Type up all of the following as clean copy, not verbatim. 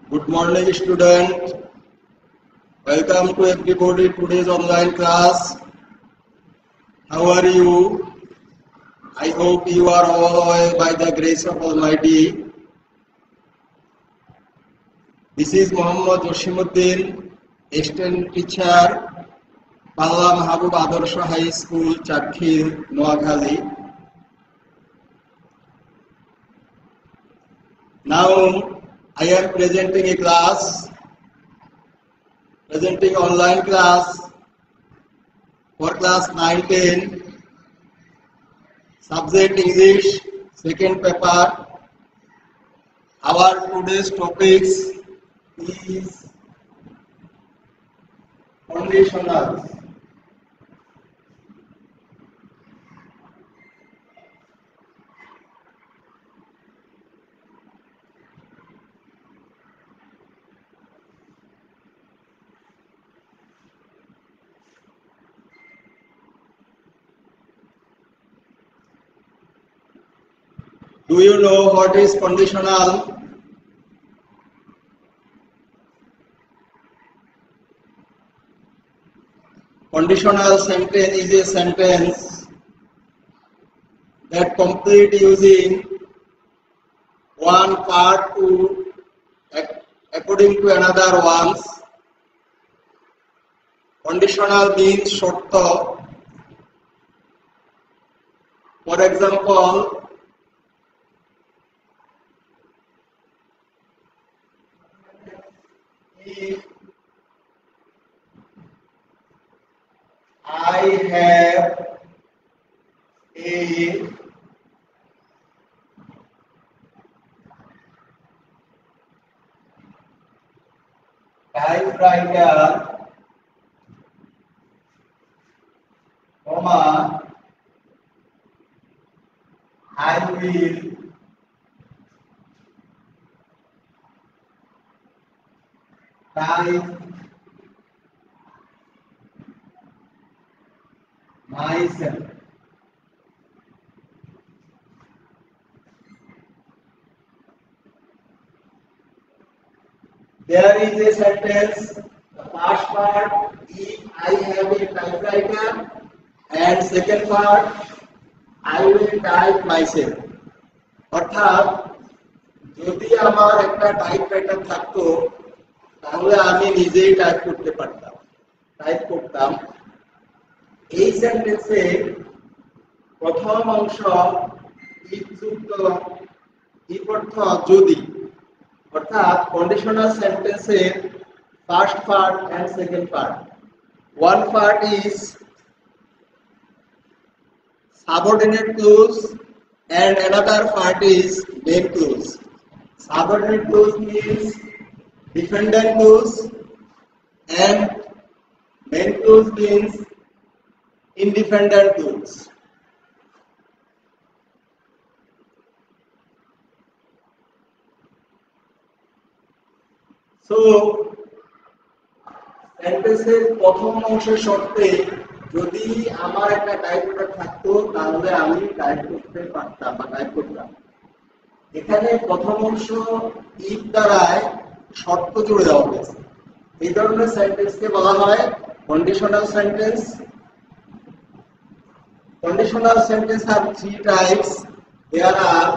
Good morning, student. Welcome to everybody today's online class. How are you? I hope you are all well by the grace of Almighty. This is Muhammad Josimuddin, assistant teacher, Bangla Mahabub Adarsha High School, Chakhir, Noakhali. Now I am presenting online class for class 9-10, subject English, second paper. Our today's topics is conditionals. Do you know what is conditional? Conditional sentence is a sentence that complete using one part to according to another ones. Conditional means shorto. For example, if I have a typewriter, I will type myself. There is a sentence, the first part, if I have a typewriter, and second part, I will type myself. অর্থাৎ যদি আমার একটা typewriter থাকতো তাহলে আমি নিজেই type করতাম। এই সেন্টেন্সে প্রথম অংশ if যুক্ত if অর্থ যদি, অর্থাৎ কন্ডিশনাল সেন্টেন্সের first part and second part. One part is subordinate clause and another part is main clause. Subordinate clause means dependent clause and main clause means independent clause. So সেন্টেন্সের প্রথম অংশের শর্তে যদি আমার একটা টাইপরাইটার থাকতো তাহলে আমি টাইপ করতে পারতাম বা টাইপ করতাম। এখানে প্রথম অংশ ইফ দ্বারায় শর্ত জুড়ে দেওয়া হয়েছে। এই ধরনের সেন্টেন্সকে বলা হয় conditional sentence. Conditional sentences have three types. There are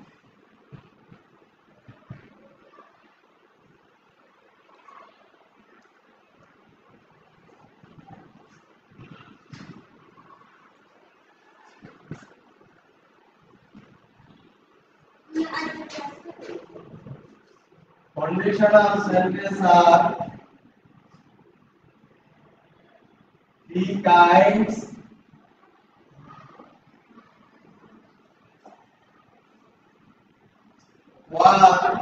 conditional sentences are three kinds. One,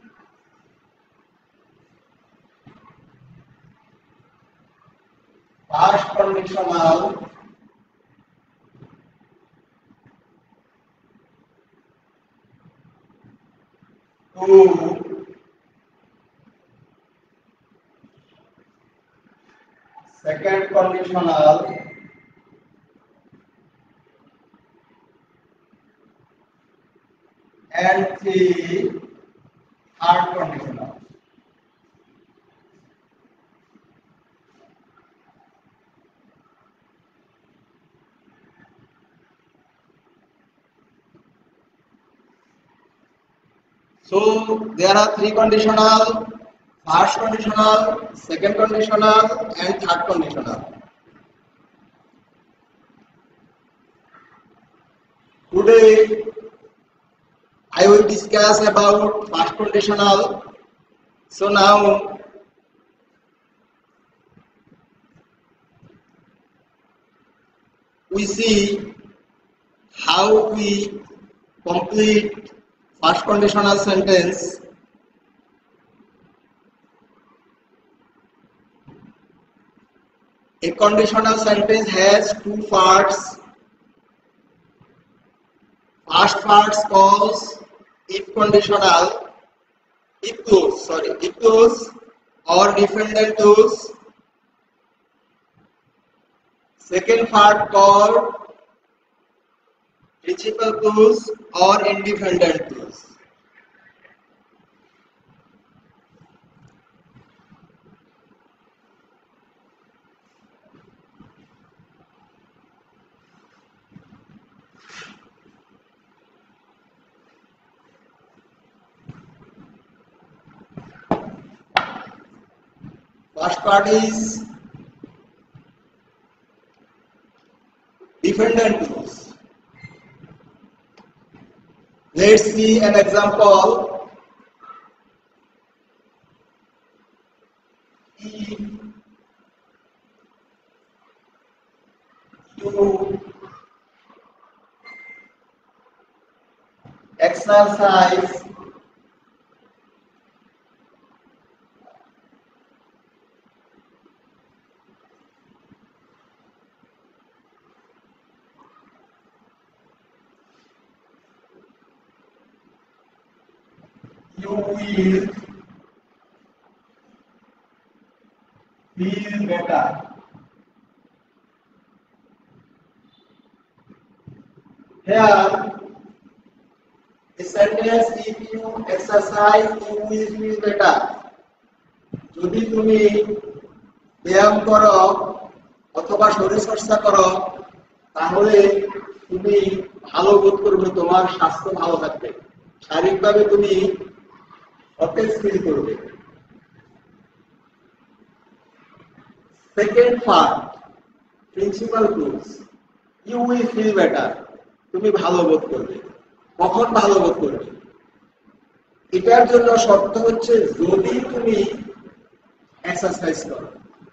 past conditional. Two, second conditional. And three, third conditional. So there are three conditional: first conditional, second conditional, and third conditional. Today I will discuss about first conditional. So now we see how we complete first conditional sentence. A conditional sentence has two parts. First part calls if conditional, if clause or dependent clause. Second part called principal clause or independent clause. First part is dependent clause. Let's see an example. If you exercise you will feel better. Here, the sentence if you exercise, you will feel better. যদি তুমি ব্যায়াম করো অথবা শরীরচর্চা করো তাহলে তুমি ভালো বোধ করবে, তোমার স্বাস্থ্য ভালো থাকবে, শারীরিকভাবে তুমি সতেজ ফিল করবে। Second part principal clause, you will feel better, তুমি ভালো বোধ করবে। কখন ভালো বোধ করবে? এটার জন্য শর্ত হচ্ছে যদি তুমি এক্সারসাইজ করো।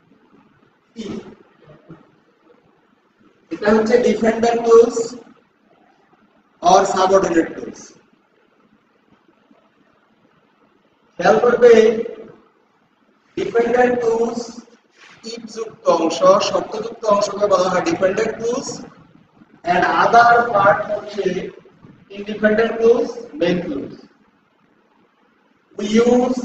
এটা হচ্ছে dependent clause or subordinate clause. খেয়াল করবে ডিপেন্ডেন্ট ক্লজ ইফ যুক্ত অংশ, শর্তযুক্ত অংশকে বলা হয় dependent clause, and other part হচ্ছে independent clause, main clause. We use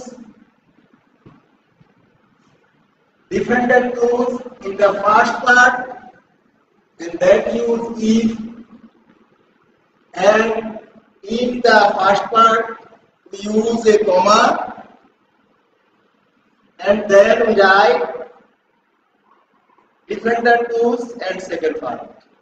dependent clause in the first part and that use if, and in the first part we use a comma and then we write dependent clause and second part.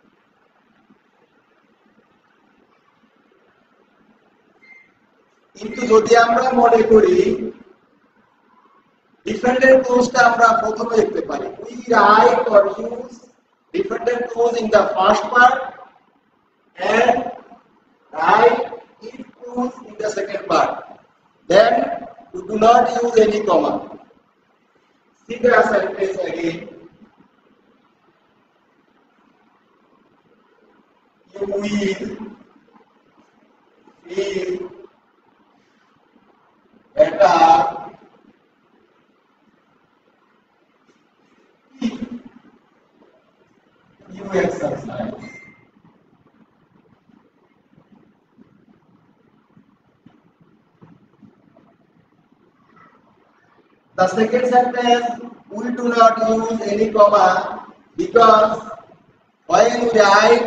কিন্তু যদি আমরা মনে করি dependent ক্লজটা আমরা প্রথমে লিখতে পারি, we write or use dependent clause in the first part and write if clause in the second part, then we do not use any comma. See the sentence again. You will feel better if you exercise. The second sentence, we do not use any comma because when we write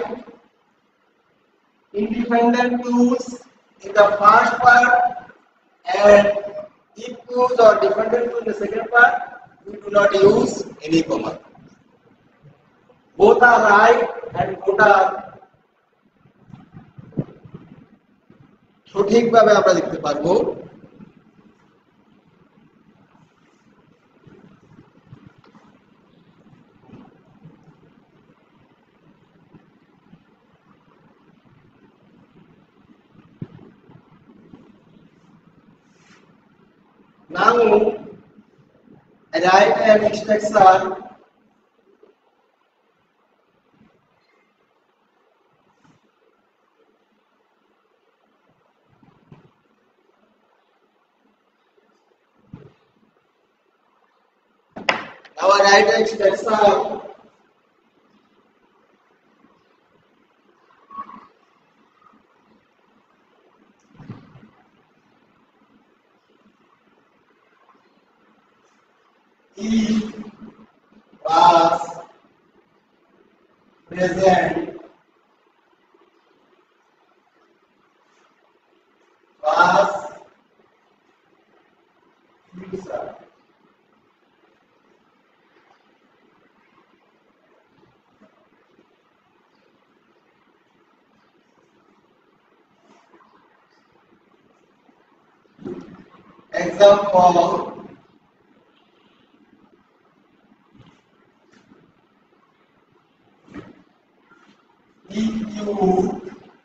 independent clause in the first part and if clause or dependent clause in the second part, we do not use any comma. Both are right and both are সঠিকভাবে আমরা লিখতে পারবো। Now, write an instruction now I write an instruction if was present was future. Example, if you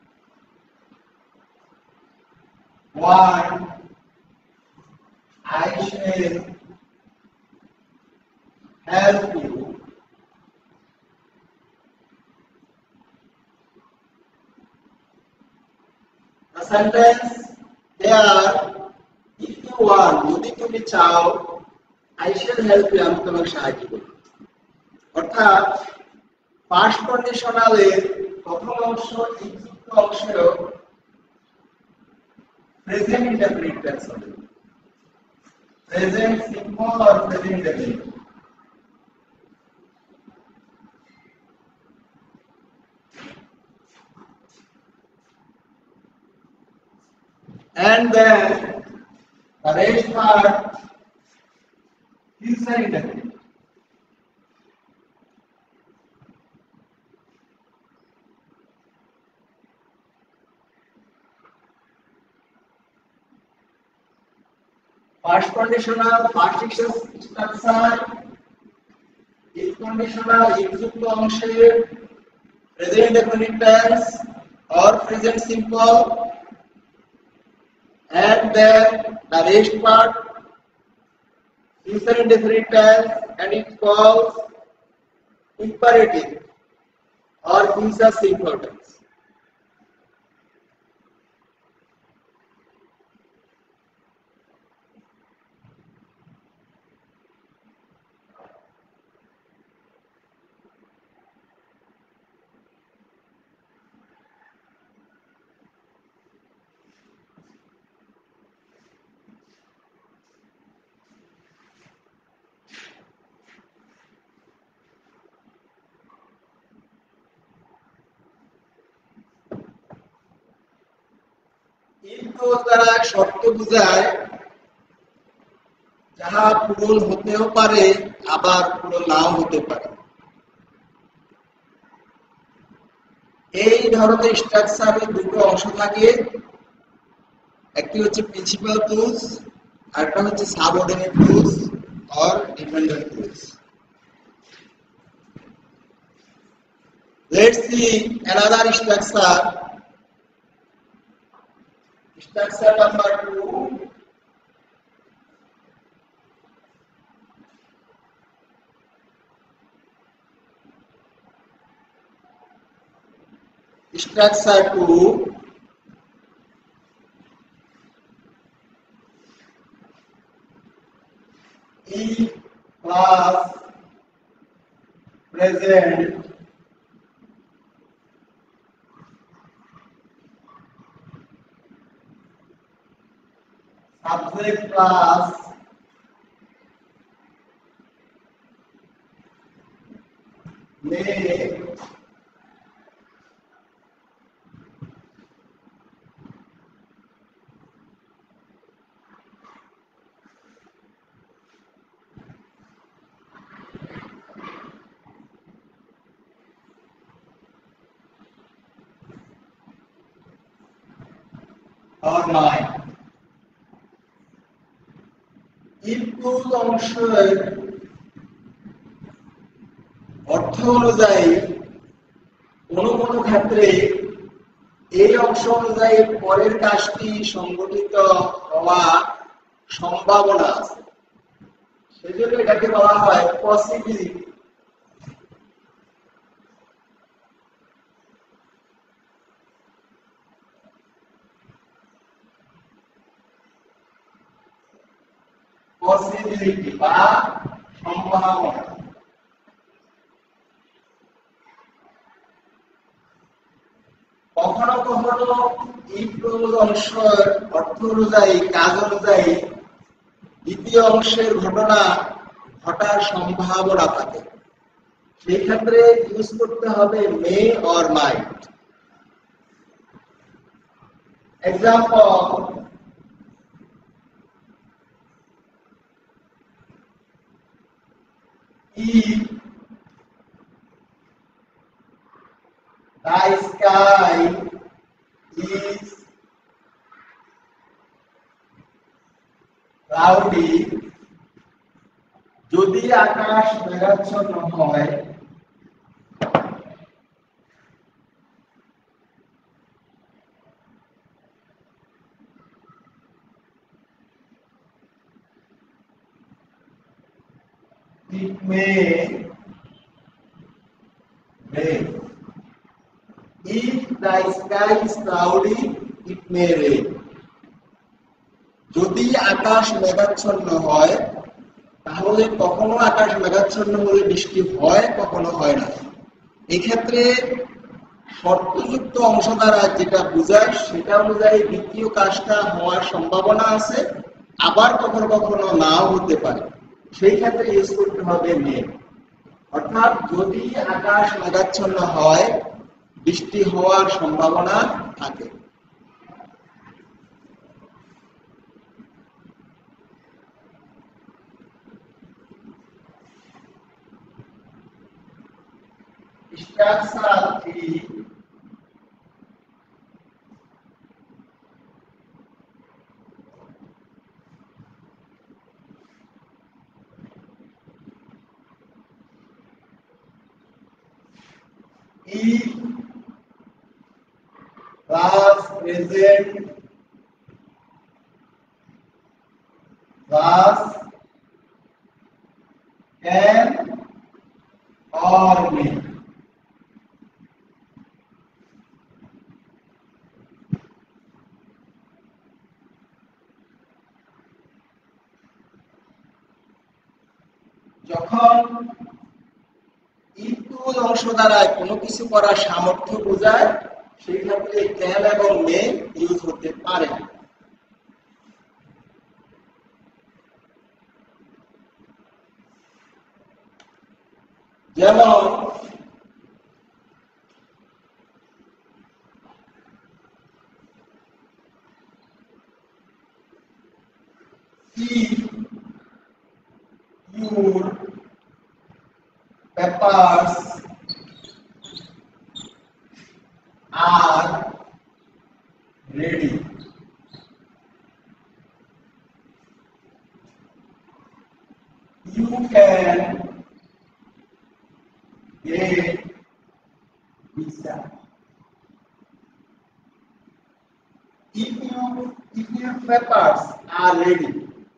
want, I shall help you. The sentence there, if you want, যদি তুমি চাও, I shall help you, আমি তোমাকে সাহায্য করব। অর্থাৎ past কন্ডিশনালের প্রথম অংশ যুক্ত অংশেও প্রেজেন্ট ইনডেফিনিট টেন্স হবে। প্রেজেন্ট সিম্পল আর present indefinite. And then the rest part future indefinite. Past conditional, past structure, if conditional, if যুক্ত অংশে present indefinite tense or present simple, and then the rest part future indefinite tense and it calls imperative or future simple tense. কিন্তু দ্বারা শর্ত বোঝায় যাহা পূরণ হতেও পারে আবার পূরণ নাও হতে পারে। এই ধরনের স্ট্রাকচারে দুটো অংশ থাকে, একটি হচ্ছে প্রিন্সিপাল ক্লজ আর একটা হচ্ছে subordinate clause or dependent clause. Let's see another structure. Structure number 2. Structure 2. If plus present subject plus may or mind. if clause অংশের অর্থ অনুযায়ী কোনো কোনো ক্ষেত্রে এই অংশ অনুযায়ী পরের কাজটি সংগঠিত হওয়া সম্ভাবনা আছে, সেজন্য এটাকে বলা হয় পসিবিলিটি। পসিবিলিটি বা সম্ভাবনা। কখনো কখনো এই ক্লোজ অংশের অর্থ অনুযায়ী কাজ অনুযায়ী দ্বিতীয় অংশের ঘটনা ঘটার সম্ভাবনা থাকে, সেই ক্ষেত্রে ইউজ করতে হবে may or might. Example, if the sky is cloudy, যদি আকাশ মেঘাচ্ছন্ন হয়, it may rain. If the sky is cloudy, it may rain. যদি আকাশ মেঘাচ্ছন্ন হয়, তাহলে কখনো আকাশ মেঘাচ্ছন্ন হলে বৃষ্টি হয়, কখনো হয় না। এক্ষেত্রে শর্তযুক্ত অংশ দ্বারা যেটা বোঝায় সেটা অনুযায়ী দ্বিতীয় কাজটা হওয়ার সম্ভাবনা আছে, আবার কখনো কখনো নাও হতে পারে, সেই ক্ষেত্রে ইউজ করতে হবে মে। অর্থাৎ যদি আকাশ মেঘাচ্ছন্ন হয়, বৃষ্টি হওয়ার সম্ভাবনা থাকে। Structure 3, if plus present plus can or may। যখন ইনপুট অংশ দ্বারা কোনো কিছু করার সামর্থ্য বোঝায়, সেই ক্ষেত্রে ক্যান এবং মে ইউজ হতে পারে। যেমন if your papers are ready, you can get visa. If your papers are ready,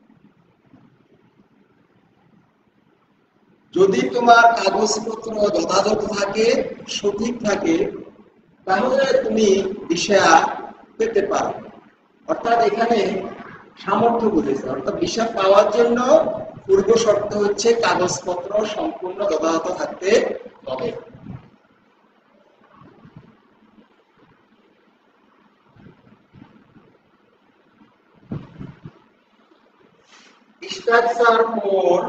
যদি তোমার কাগজপত্র যথাযথ থাকে, সঠিক থাকে, তাহলে তুমি ভিসা পেতে পারো। অর্থাৎ এখানে সামর্থ্য বুঝেছে, অর্থাৎ ভিসা পাওয়ার জন্য পূর্ব শর্ত হচ্ছে কাগজপত্র সম্পূর্ণ যথাযথ থাকতে হবে। Structure 4,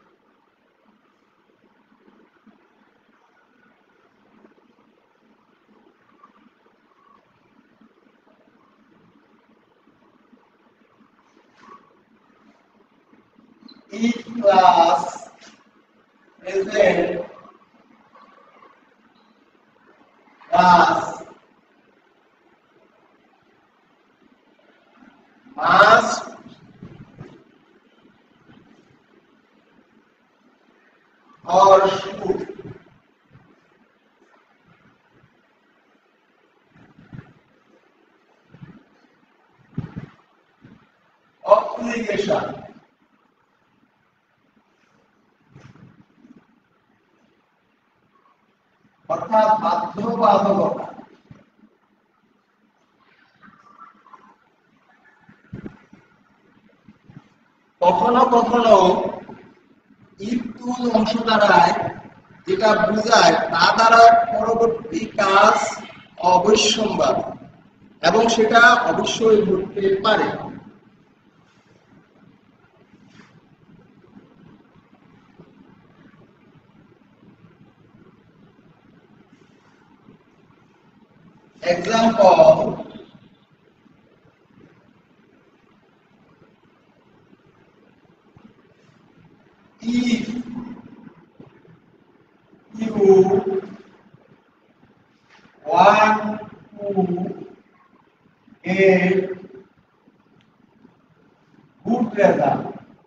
if class present class must or should obligation অর্থাৎ বাধ্যবাধকতা কখনো কখনো ইফ টুল অংশ দ্বারায় যেটা বোঝায় তা দ্বারা পরবর্তী কাজ অবশ্যম্ভাবী এবং সেটা অবশ্যই ঘটতে পারে। Example, if you want to get good result,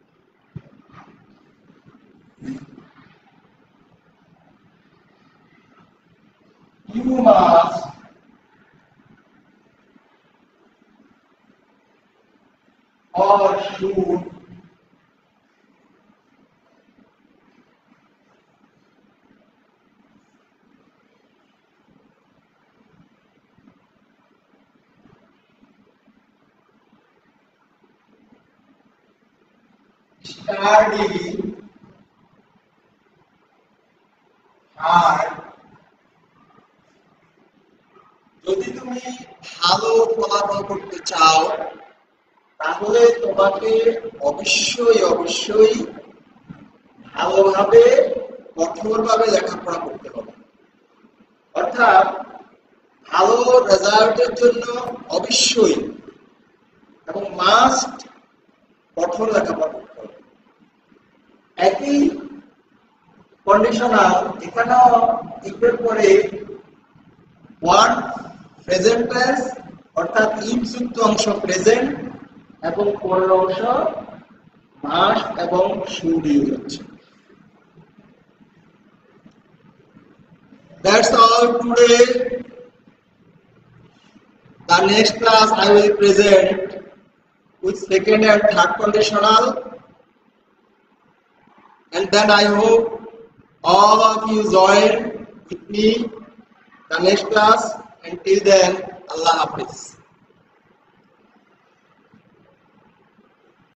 you must or should study hard। যদি তুমি ভালো ফলাফল করতে চাও তাহলে তোমাকে অবশ্যই ভালোভাবে কঠোরভাবে লেখাপড়া করতে হবে। অর্থাৎ ভালো রেজাল্টের জন্য অবশ্যই এবং মাস্ট কঠোর লেখাপড়া করতে হবে। একই কন্ডিশনাল এখানেও ইফের পরে ওয়ার্ড প্রেজেন্ট টেন্স অর্থাৎ ইফ যুক্ত অংশ প্রেজেন্ট এবং পরের অংশ মাস্ট এবং শুড ইউজ হচ্ছে। That's all today. The next class I will present with second and third conditional, and then I hope all of you join with me the next class. Until then, Allah Hafiz.